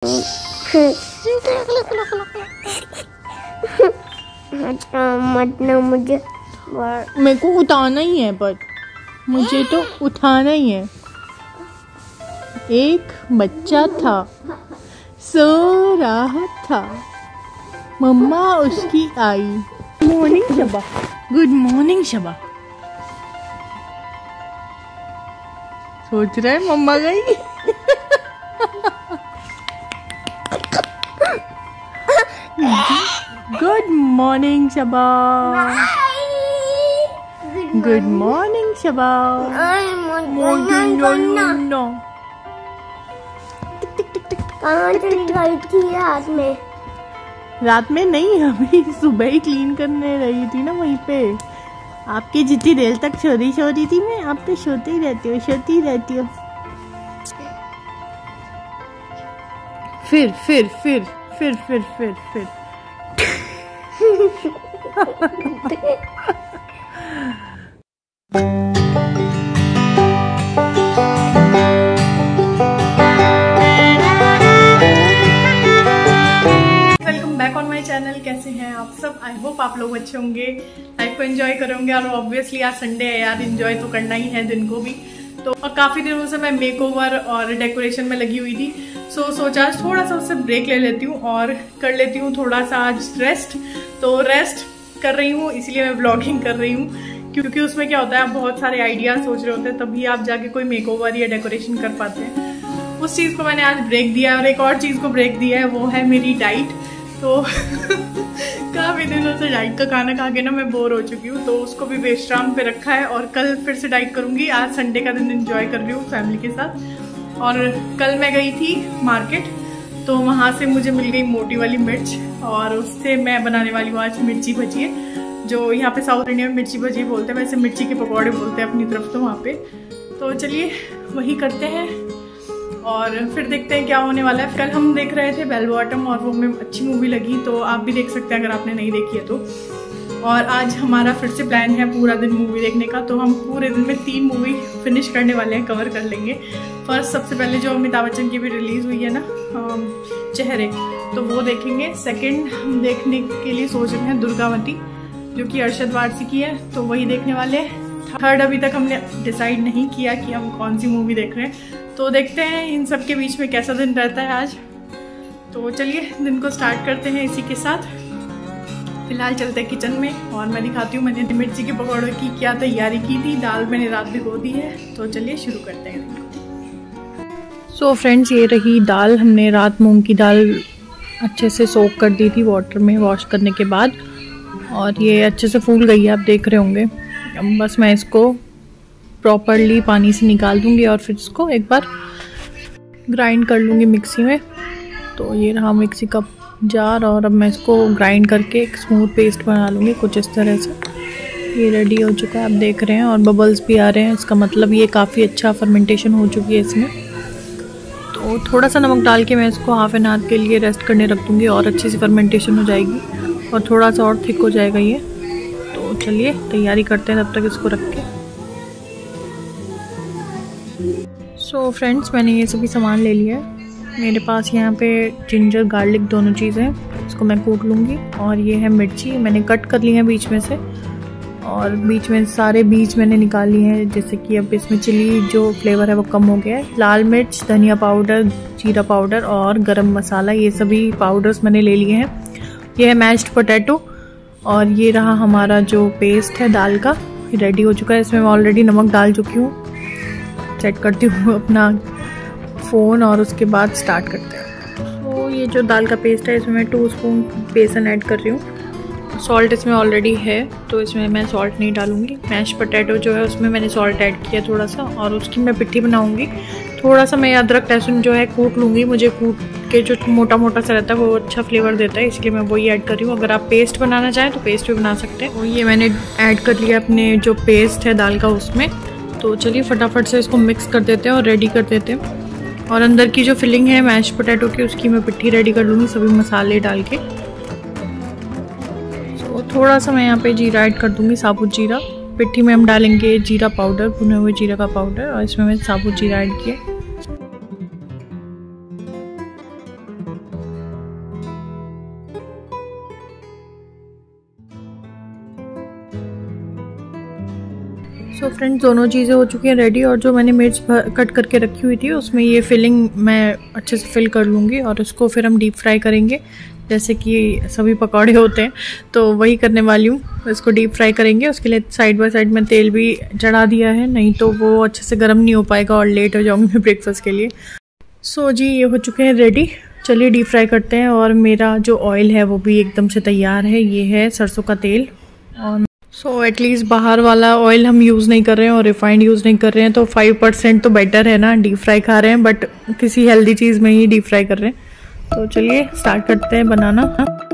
मुझे मेरे को उतारना ही है, पर मुझे तो उठाना ही है। एक बच्चा था, सो रहा था, मम्मा उसकी आई। Morning Shaba, good morning Shaba. सोच रहे मम्मा गई। Good morning Shaba, good morning Shaba. रात में नहीं, अभी सुबह ही क्लीन करने रही थी ना वहीं पे। आपकी जितनी देर तक सो रही थी मैं, आप तो सोती ही रहती हो, सोती ही रहती हो। फिर चैनल। कैसे हैं आप सब? आई होप आप लोग अच्छे होंगे, लाइफ को एंजॉय करोगे। और ऑब्वियसली आज संडे है यार, एंजॉय तो करना ही है दिन को भी। तो काफी दिनों से मैं मेकओवर और डेकोरेशन में लगी हुई थी। सोचा आज थोड़ा सा उससे ब्रेक ले लेती हूँ और कर लेती हूँ थोड़ा सा आज रेस्ट। तो रेस्ट कर रही हूँ, इसलिए मैं ब्लॉगिंग कर रही हूँ, क्योंकि उसमें क्या होता है, आप बहुत सारे आइडियाज सोच रहे होते हैं, तभी आप जाके कोई मेकओवर या डेकोरेशन कर पाते हैं। उस चीज को मैंने आज ब्रेक दिया है। और एक और चीज को ब्रेक दिया है, वो है मेरी डाइट। तो काफी दिनों से डाइट का खाना खा के ना मैं बोर हो चुकी हूँ, तो उसको भी विश्राम पे रखा है और कल फिर से डाइट करूंगी। आज संडे का दिन एंजॉय कर रही हूँ फैमिली के साथ। और कल मैं गई थी मार्केट, तो वहां से मुझे मिल गई मोटी वाली मिर्च, और उससे मैं बनाने वाली हूँ आज मिर्ची भजिए, जो यहाँ पे साउथ इंडिया में मिर्ची भजिए बोलते हैं, वैसे मिर्ची के पकौड़े बोलते हैं अपनी तरफ तो वहाँ पे। तो चलिए वही करते हैं और फिर देखते हैं क्या होने वाला है। कल हम देख रहे थे बेल बॉटम, और वो में अच्छी मूवी लगी, तो आप भी देख सकते हैं अगर आपने नहीं देखी है तो। और आज हमारा फिर से प्लान है पूरा दिन मूवी देखने का, तो हम पूरे दिन में 3 मूवी फिनिश करने वाले हैं, कवर कर लेंगे। फर्स्ट सबसे पहले जो अमिताभ बच्चन की भी रिलीज हुई है ना, चेहरे, तो वो देखेंगे। सेकंड हम देखने के लिए सोच रहे हैं दुर्गावती, जो कि अरशद वारसी की है, तो वही देखने वाले हैं। थर्ड अभी तक हमने डिसाइड नहीं किया कि हम कौन सी मूवी देख रहे हैं, तो देखते हैं इन सब के बीच में कैसा दिन रहता है आज। तो चलिए दिन को स्टार्ट करते हैं इसी के साथ। फिलहाल चलते हैं किचन में और मैं दिखाती हूँ मैंने मिर्ची के पकौड़ों की क्या तैयारी की थी। दाल मैंने रात भिगो दी है, तो चलिए शुरू करते हैं। सो फ्रेंड्स, ये रही दाल। हमने रात मूंग की दाल अच्छे से सोक कर दी थी वाटर में वॉश करने के बाद, और ये अच्छे से फूल गई है, आप देख रहे होंगे। अब बस मैं इसको प्रॉपरली पानी से निकाल दूंगी और फिर इसको एक बार ग्राइंड कर लूँगी मिक्सी में। तो ये रहा मिक्सी का जार, और अब मैं इसको ग्राइंड करके एक स्मूथ पेस्ट बना लूँगी कुछ इस तरह से। ये रेडी हो चुका है, आप देख रहे हैं, और बबल्स भी आ रहे हैं, इसका मतलब ये काफ़ी अच्छा फर्मेंटेशन हो चुकी है इसमें। तो थोड़ा सा नमक डाल के मैं इसको हाफ एन आवर के लिए रेस्ट करने रख दूँगी, और अच्छी सी फर्मेंटेशन हो जाएगी और थोड़ा सा और थिक हो जाएगा ये। तो चलिए तैयारी करते हैं तब तक इसको रख के। सो फ्रेंड्स, मैंने ये सभी सामान ले लिया है। मेरे पास यहाँ पे जिंजर गार्लिक दोनों चीज़ें हैं, इसको मैं कूट लूँगी। और ये है मिर्ची, मैंने कट कर ली है बीच में से, और बीच में सारे बीज मैंने निकाल लिए हैं, जैसे कि अब इसमें चिली जो फ्लेवर है वो कम हो गया है। लाल मिर्च, धनिया पाउडर, जीरा पाउडर और गरम मसाला, ये सभी पाउडर्स मैंने ले लिए हैं। ये है मैश्ड पोटैटो, और ये रहा हमारा जो पेस्ट है दाल का, रेडी हो चुका है। इसमें मैं ऑलरेडी नमक डाल चुकी हूँ। सेट करती हूँ अपना फ़ोन और उसके बाद स्टार्ट करते हैं। तो ये जो दाल का पेस्ट है, इसमें मैं 2 स्पून बेसन ऐड कर रही हूँ। सॉल्ट इसमें ऑलरेडी है, तो इसमें मैं सॉल्ट नहीं डालूँगी। मैश पोटैटो जो है उसमें मैंने सॉल्ट ऐड किया थोड़ा सा, और उसकी मैं पिट्ठी बनाऊँगी। थोड़ा सा मैं अदरक लहसुन जो है कूट लूँगी, मुझे कूट के जो मोटा मोटा सा रहता है वो अच्छा फ्लेवर देता है, इसलिए मैं वही ऐड कर रही हूँ। अगर आप पेस्ट बनाना चाहें तो पेस्ट भी बना सकते हैं। और ये मैंने ऐड कर लिया अपने जो पेस्ट है दाल का उसमें। तो चलिए फटाफट से इसको मिक्स कर देते हैं और रेडी कर देते हैं। और अंदर की जो फिलिंग है मैश पोटैटो की, उसकी मैं पिट्ठी रेडी कर लूँगी सभी मसाले डाल के। तो थोड़ा सा मैं यहाँ पे जीरा ऐड कर दूँगी, साबुत जीरा। पिट्ठी में हम डालेंगे जीरा पाउडर, भुने हुए जीरा का पाउडर, और इसमें मैंने साबुत जीरा ऐड किया। सो फ्रेंड्स, दोनों चीज़ें हो चुकी हैं रेडी, और जो मैंने मिर्च कट करके रखी हुई थी उसमें ये फिलिंग मैं अच्छे से फिल कर लूँगी और उसको फिर हम डीप फ्राई करेंगे, जैसे कि सभी पकौड़े होते हैं तो वही करने वाली हूँ। इसको डीप फ्राई करेंगे, उसके लिए साइड बाय साइड में तेल भी चढ़ा दिया है, नहीं तो वो अच्छे से गर्म नहीं हो पाएगा और लेट हो जाऊँगी मैं ब्रेकफास्ट के लिए। सो जी, ये हो चुके हैं रेडी, चलिए डीप फ्राई करते हैं। और मेरा जो ऑयल है वो भी एकदम से तैयार है, ये है सरसों का तेल। और सो एटलीस्ट बाहर वाला ऑयल हम यूज़ नहीं कर रहे हैं और रिफाइंड यूज़ नहीं कर रहे हैं, तो 5% तो बेटर है ना। डीप फ्राई खा रहे हैं बट किसी हेल्दी चीज़ में ही डीप फ्राई कर रहे हैं। तो चलिए स्टार्ट करते हैं बनाना।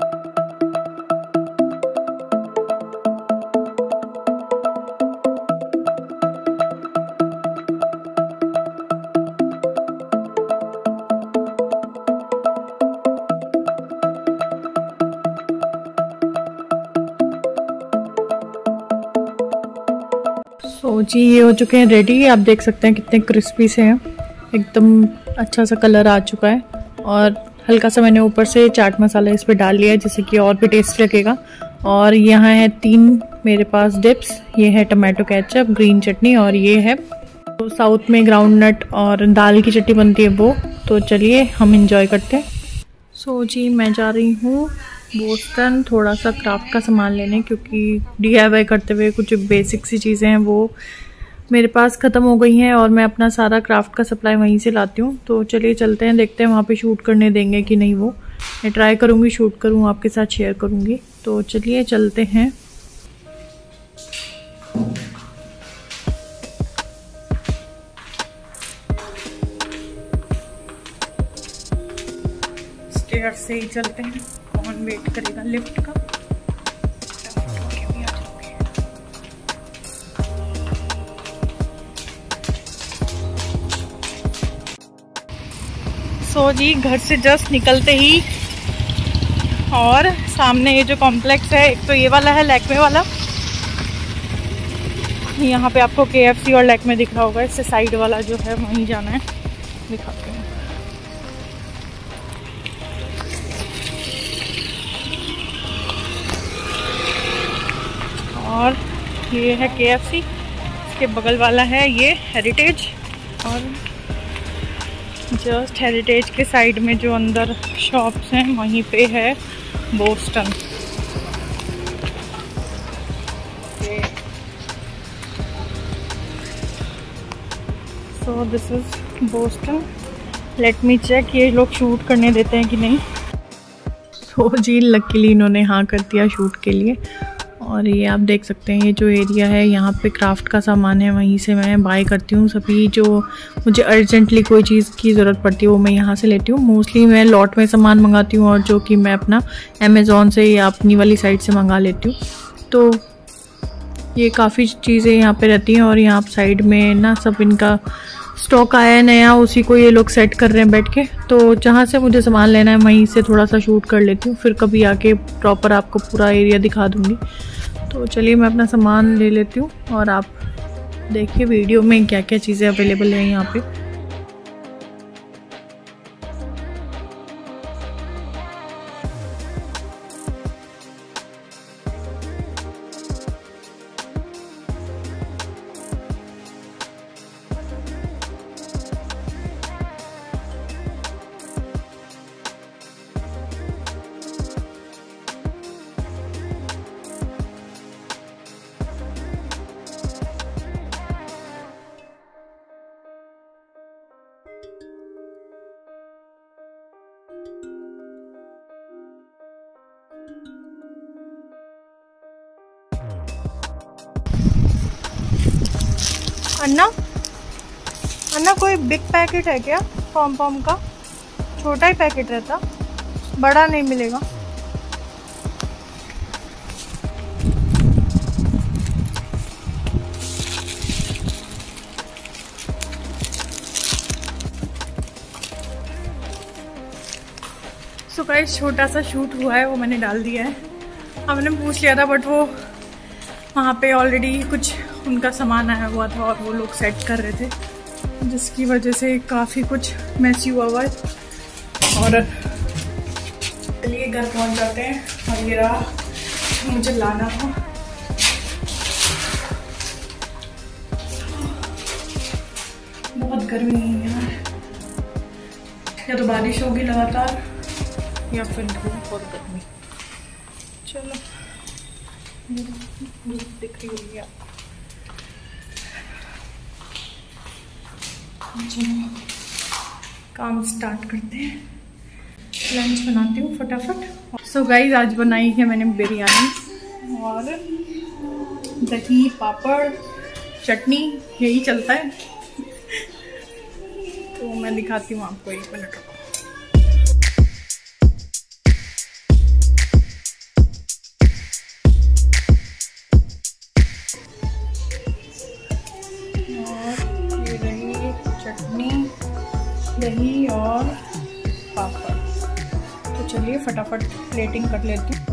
तो जी, ये हो चुके हैं रेडी, आप देख सकते हैं कितने क्रिस्पी से हैं, एकदम अच्छा सा कलर आ चुका है। और हल्का सा मैंने ऊपर से चाट मसाला इस पर डाल लिया है जिससे कि और भी टेस्ट लगेगा। और यहाँ है 3 मेरे पास डिप्स, ये है टमाटो केचप, ग्रीन चटनी और ये है तो साउथ में ग्राउंड नट और दाल की चटनी बनती है वो। तो चलिए हम इंजॉय करते हैं। सो जी, मैं जा रही हूँ बोस्टन थोड़ा सा क्राफ्ट का सामान लेने, क्योंकि DIY करते हुए कुछ बेसिक सी चीज़ें हैं वो मेरे पास ख़त्म हो गई हैं और मैं अपना सारा क्राफ्ट का सप्लाई वहीं से लाती हूँ। तो चलिए चलते हैं, देखते हैं वहाँ पे शूट करने देंगे कि नहीं। वो मैं ट्राई करूँगी, शूट करूँ, आपके साथ शेयर करूँगी। तो चलिए चलते हैं। स्टेयर से ही चलते हैं, कौन वेट करेगा लिफ्ट का। सो जी, घर से जस्ट निकलते ही और सामने ये जो कॉम्प्लेक्स है, एक तो ये वाला है लैक्मे वाला, यहाँ पे आपको KFC और लैक्मे दिख रहा होगा, इससे साइड वाला जो है वहीं जाना है, दिखाते हैं। और ये है KFC, इसके बगल वाला है ये हेरिटेज, और जस्ट हेरिटेज के साइड में जो अंदर शॉप्स हैं वहीं पे है Boston. So this is Boston, let me check ये लोग शूट करने देते हैं कि नहीं। सो जी, लकीली इन्होंने हाँ कर दिया शूट के लिए। और ये आप देख सकते हैं, ये जो एरिया है यहाँ पे क्राफ्ट का सामान है, वहीं से मैं बाय करती हूँ। सभी जो मुझे अर्जेंटली कोई चीज़ की ज़रूरत पड़ती है वो मैं यहाँ से लेती हूँ। मोस्टली मैं लॉट में सामान मंगाती हूँ और जो कि मैं अपना अमेज़ॉन से या अपनी वाली साइट से मंगा लेती हूँ। तो ये काफ़ी चीज़ें यहाँ पे रहती हैं और यहाँ साइड में ना सब इनका स्टॉक आया है नया, उसी को ये लोग सेट कर रहे हैं बैठ के। तो जहाँ से मुझे सामान लेना है वहीं से थोड़ा सा शूट कर लेती हूँ, फिर कभी आके प्रॉपर आपको पूरा एरिया दिखा दूँगी। तो चलिए मैं अपना सामान ले लेती हूँ और आप देखिए वीडियो में क्या क्या चीज़ें अवेलेबल हैं यहाँ पे। अन्ना, अन्ना कोई बिग पैकेट है क्या पॉम पॉम का? छोटा ही पैकेट रहता, बड़ा नहीं मिलेगा। सो गाइस, छोटा सा शूट हुआ है वो मैंने डाल दिया है। हमने पूछ लिया था बट वो वहाँ पे ऑलरेडी कुछ उनका सामान आया हुआ था और वो लोग सेट कर रहे थे, जिसकी वजह से काफ़ी कुछ मैसी हुआ है। और चलिए घर पहुँच जाते हैं और मेरा मुझे लाना था। गर्मी नहीं है, या तो बारिश होगी लगातार या फिर धूप और गर्मी। चलो दिख रही होगी आपको। चलो काम स्टार्ट करते हैं, लंच बनाती हूँ फटाफट। सो गाइस आज बनाई है मैंने बिरयानी और दही पापड़ चटनी, यही चलता है। तो मैं दिखाती हूँ आपको, 1 मिनट रुको। और ये रही चटनी, दही और पापड़। तो चलिए फटाफट प्लेटिंग कर लेती हूँ।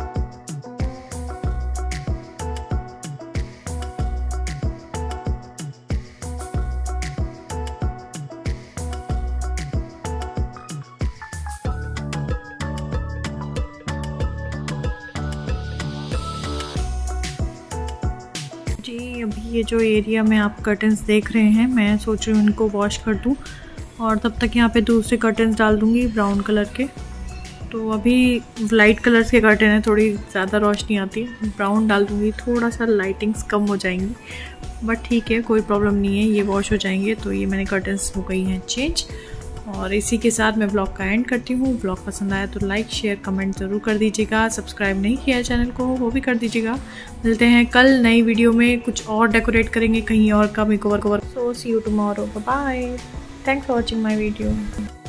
जी अभी ये जो एरिया में आप कर्टन्स देख रहे हैं, मैं सोच रही हूँ इनको वॉश कर दूँ और तब तक यहाँ पे दूसरे कर्टन्स डाल दूँगी ब्राउन कलर के। तो अभी लाइट कलर्स के कर्टन है, थोड़ी ज़्यादा रोशनी आती है, ब्राउन डाल दूँगी, थोड़ा सा लाइटिंग्स कम हो जाएंगी, बट ठीक है कोई प्रॉब्लम नहीं है, ये वॉश हो जाएंगे। तो ये मैंने कर्टन्स हो गई हैं चेंज। और इसी के साथ मैं ब्लॉग का एंड करती हूँ। ब्लॉग पसंद आया तो लाइक शेयर कमेंट ज़रूर कर दीजिएगा, सब्सक्राइब नहीं किया चैनल को वो भी कर दीजिएगा। मिलते हैं कल नई वीडियो में, कुछ और डेकोरेट करेंगे, कहीं और का makeover cover. So see you tomorrow, bye. Thanks for watching my video.